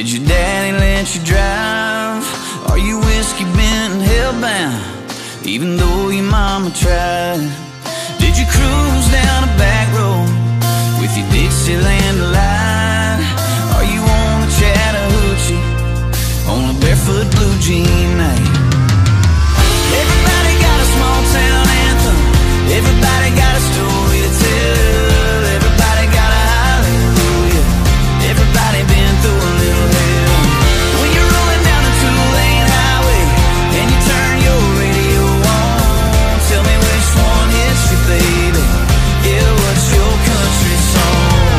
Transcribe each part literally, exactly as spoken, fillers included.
Did your daddy let you drive? Are you whiskey bent and hellbound, even though your mama tried? Did you cruise down a back road with your dixieland delight? Are you on a chattahoochee on a barefoot blue jean night? Everybody got a small town anthem, everybody got a story to tell, everybody got a hallelujah, everybody been through a little hell. When you're rolling down a two-lane highway and you turn your radio on, tell me which one hits you, baby. Yeah, what's your country song?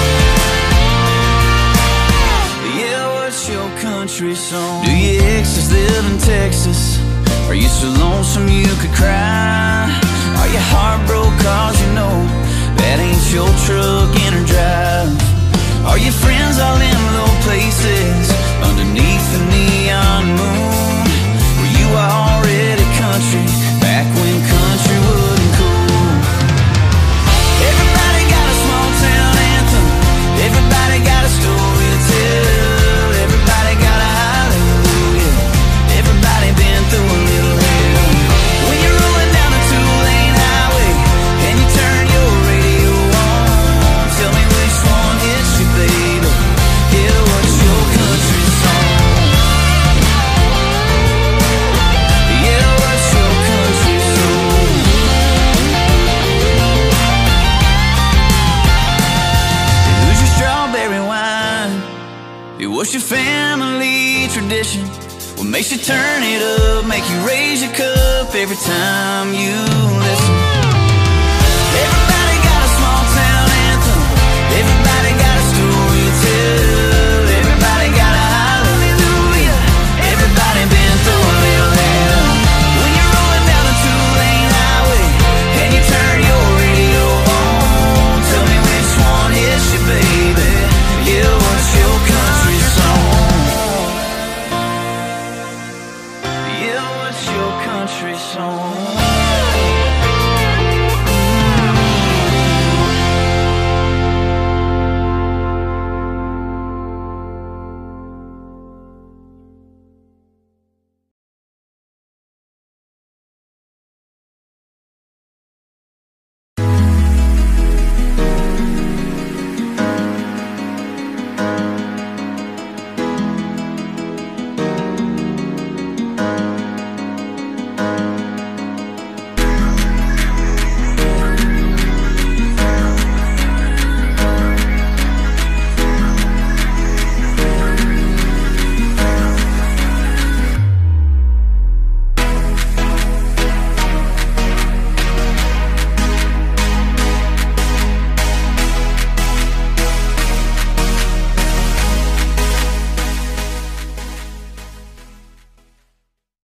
Yeah, what's your country song? Do your exes live in Texas? Are you so lonesome you could cry? Are you heartbroken cause you know that ain't your truck in her drive? Are your friends all in low places underneath the neon moon? Were you already country back when country wasn't cool? Everybody got a small town anthem, everybody got a story to tell, everybody got a hallelujah, everybody been through a little hell. When you're rolling down a two-lane highway and you turn your radio on, tell me which one hits you, baby. Yeah, what's your country song? Yeah, what's your country song? Who's your strawberry wine? It was your family tradition. What makes you turn it up, make you raise your cup every time you listen?